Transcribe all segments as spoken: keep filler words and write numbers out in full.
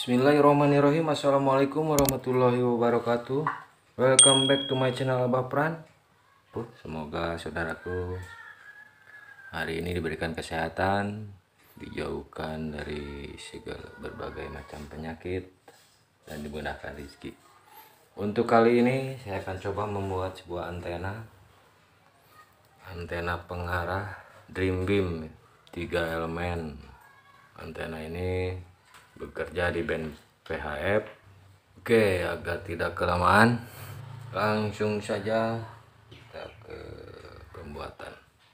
Bismillahirrahmanirrahim. Assalamualaikum warahmatullahi wabarakatuh. Welcome back to my channel Abah Pran. Semoga saudaraku hari ini diberikan kesehatan, dijauhkan dari segala berbagai macam penyakit, dan dimudahkan rezeki. Untuk kali ini saya akan coba membuat sebuah antena antena pengarah Dream Beam tiga elemen. Antena ini bekerja di band V H F. Oke, agar tidak kelamaan, langsung saja kita ke pembuatan.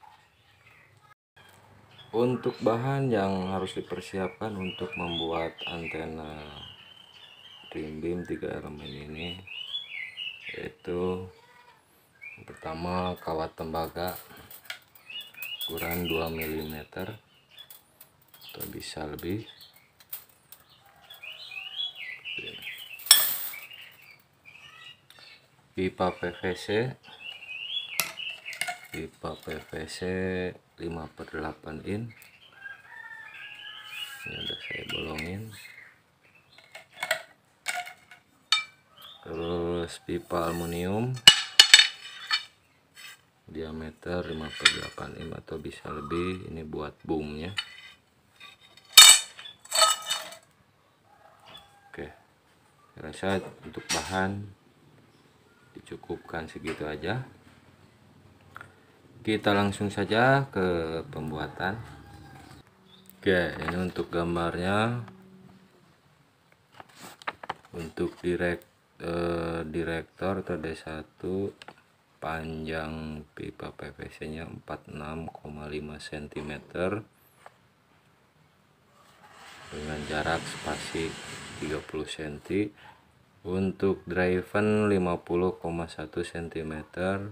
Untuk bahan yang harus dipersiapkan untuk membuat antena Dream Beam tiga elemen ini, yaitu yang pertama kawat tembaga ukuran dua milimeter atau bisa lebih, pipa P V C pipa P V C lima per delapan in, ini udah saya bolongin. Terus pipa aluminium diameter lima per delapan in atau bisa lebih, ini buat boomnya. Oke, saya rasa untuk bahan dicukupkan segitu aja. Kita langsung saja ke pembuatan. Oke, ini untuk gambarnya. Untuk direct eh, direktor atau D satu, panjang pipa P V C nya empat puluh enam koma lima sentimeter dengan jarak spasi tiga puluh sentimeter. Untuk driven lima puluh koma satu sentimeter.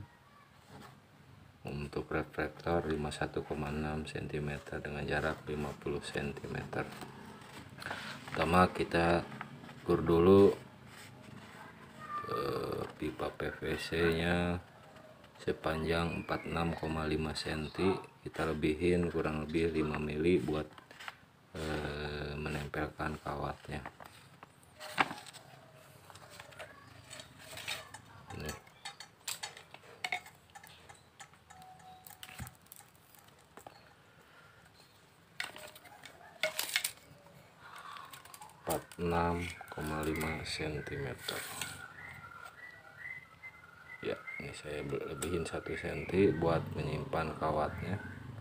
Untuk reflektor lima puluh satu koma enam sentimeter dengan jarak lima puluh sentimeter. Pertama kita ukur dulu eh, pipa P V C nya sepanjang empat puluh enam koma lima sentimeter. Kita lebihin kurang lebih lima mili buat eh, menempelkan kawatnya. Ini empat puluh enam koma lima sentimeter. Ya, ini saya lebihin satu sentimeter buat menyimpan kawatnya.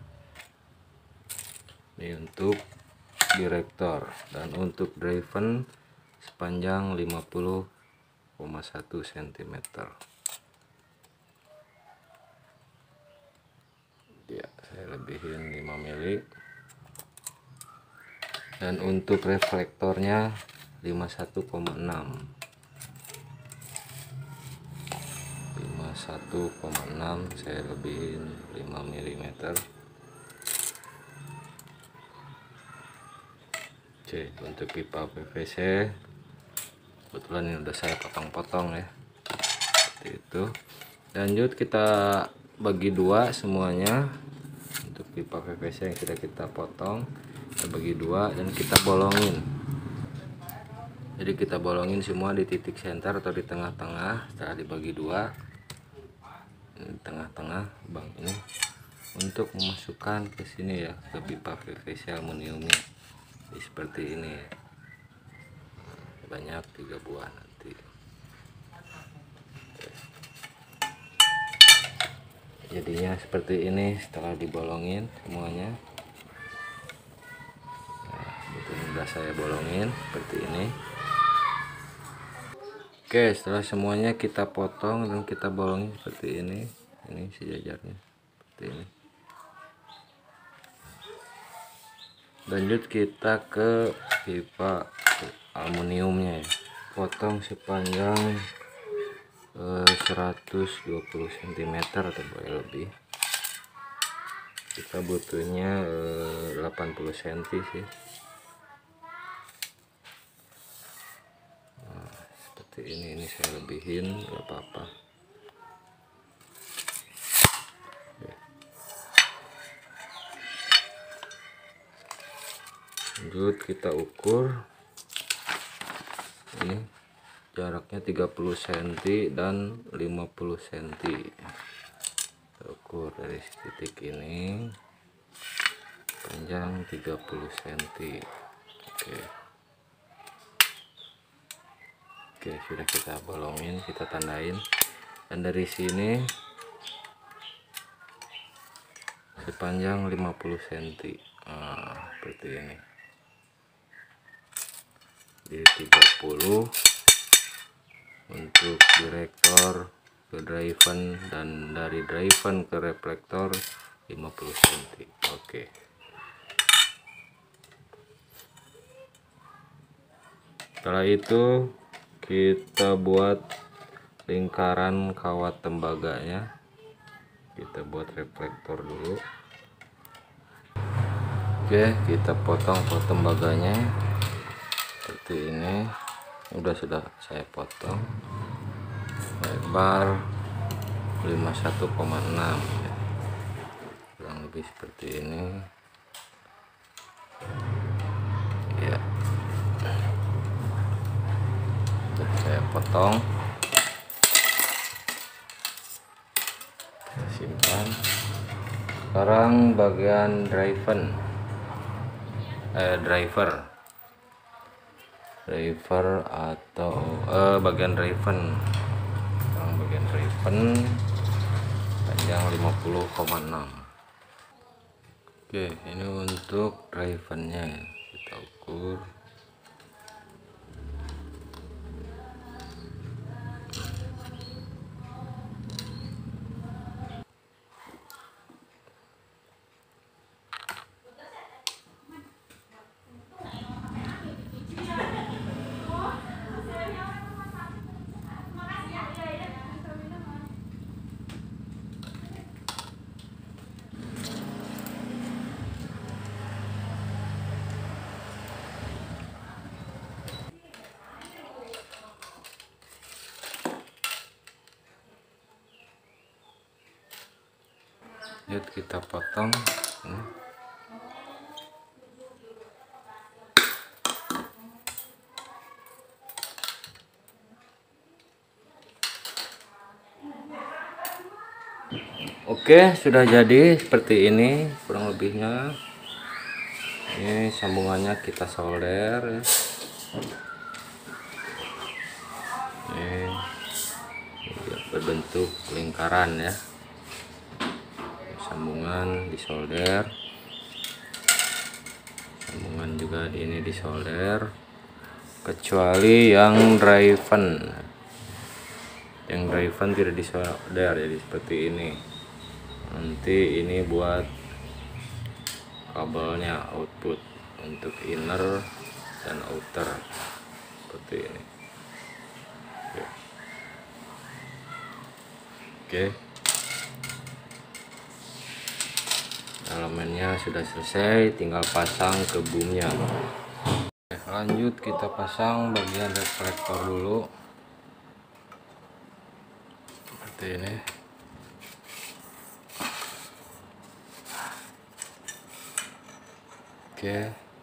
Ini untuk direktor, dan untuk driven sepanjang lima puluh koma satu sentimeter. Ya, saya lebihin lima mili. Dan untuk reflektornya lima puluh satu koma enam lima puluh satu koma enam, saya lebihin lima milimeter. Oke, untuk pipa P V C kebetulan ini udah saya potong-potong ya, seperti itu. Lanjut kita bagi dua semuanya. Untuk pipa P V C yang sudah kita potong, kita bagi dua dan kita bolongin. Jadi kita bolongin semua di titik center atau di tengah-tengah. Setelah dibagi dua, di tengah-tengah bang ini untuk memasukkan ke sini ya, ke pipa P V C aluminiumnya. Jadi seperti ini ya. Banyak tiga buah nanti. Jadinya seperti ini setelah dibolongin semuanya. Nah, itu sudah saya bolongin seperti ini. Oke, setelah semuanya kita potong dan kita bolongin seperti ini. Ini sejajarnya seperti ini. Lanjut kita ke pipa aluminiumnya ya. Potong sepanjang eh, seratus dua puluh sentimeter atau boleh lebih. Kita butuhnya eh, delapan puluh sentimeter sih. Nah, seperti ini, ini saya lebihin, gak apa-apa. Lanjut kita ukur ini jaraknya tiga puluh sentimeter dan lima puluh sentimeter. Kita ukur dari titik ini panjang tiga puluh sentimeter. Oke. Oke, sudah kita bolongin, kita tandain. Dan dari sini sepanjang lima puluh sentimeter. Nah, seperti ini. Di tiga puluh untuk direktor ke driven, dan dari driven ke reflektor lima puluh sentimeter. Oke. Setelah itu kita buat lingkaran kawat tembaganya. Kita buat reflektor dulu. Oke, kita potong kawat tembaganya seperti ini. Udah sudah saya potong lebar lima puluh satu koma enam ya. Kurang lebih seperti ini ya. Udah saya potong, kita simpan. Sekarang bagian driven eh driver driver atau eh bagian driven. Sekarang bagian driven panjang lima puluh koma enam. Oke, ini untuk drivennya ya. Kita ukur. Yuk kita potong ini. Oke, sudah jadi seperti ini kurang lebihnya. Ini sambungannya kita solder ya. Ini berbentuk lingkaran ya. Sambungan disolder, sambungan juga ini disolder, kecuali yang driven. Yang driven tidak disolder, jadi seperti ini. Nanti ini buat kabelnya output untuk inner dan outer seperti ini. Oke, Oke. Elemennya sudah selesai, tinggal pasang ke boomnya. Oke, lanjut kita pasang bagian reflektor dulu seperti ini. Oke,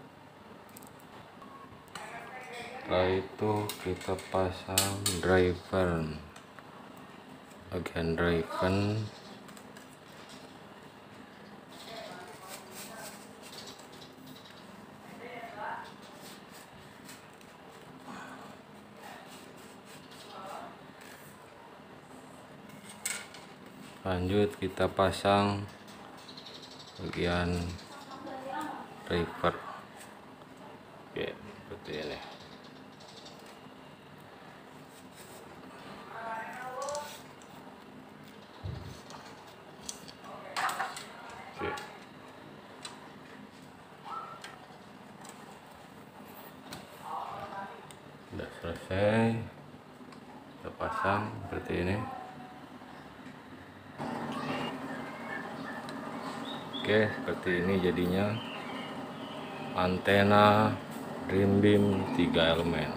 setelah itu kita pasang driver, bagian driven. Lanjut kita pasang bagian driver. Oke, seperti ini. Oke. Sudah selesai, kita pasang seperti ini. Oke, seperti ini jadinya antena Dream Beam tiga elemen.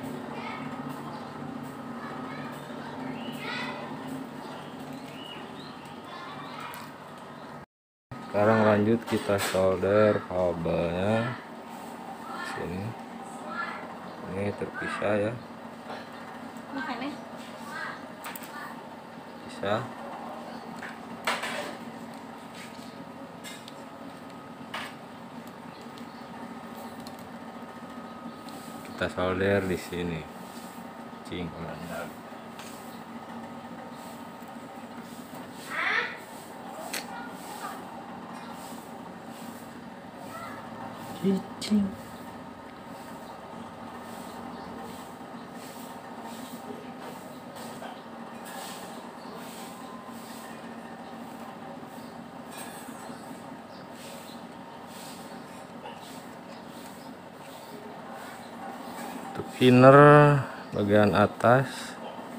Sekarang lanjut kita solder kabelnya sini. Ini terpisah ya, bisa. Kita solder di sini, cing. Cicing. Untuk inner bagian atas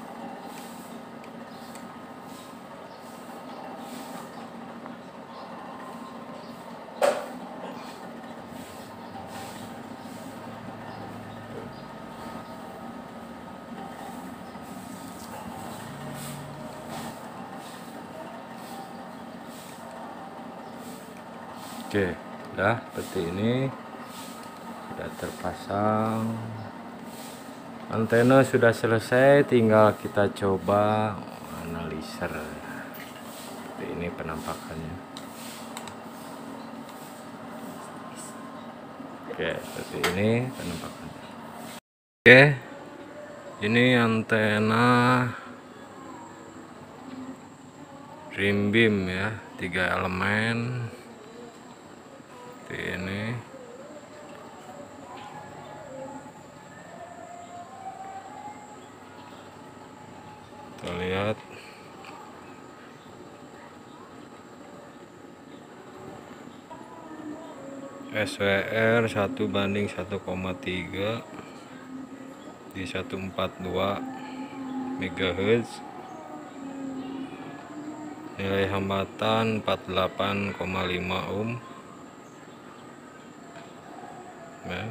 oke, udah seperti ini, sudah terpasang. Antena sudah selesai, tinggal kita coba analiser. Seperti ini penampakannya. Oke, seperti ini penampakannya. Oke, ini antena rim beam ya, tiga elemen. Seperti ini. Kita lihat S W R satu banding satu koma tiga di seratus empat puluh dua megahertz, nilai hambatan empat puluh delapan koma lima ohm ya.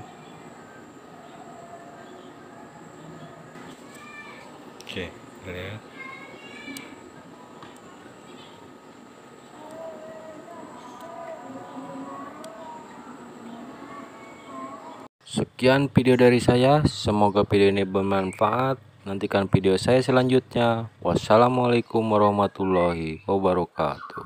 Oke, lihat. Sekian video dari saya, semoga video ini bermanfaat. Nantikan video saya selanjutnya. Wassalamualaikum warahmatullahi wabarakatuh.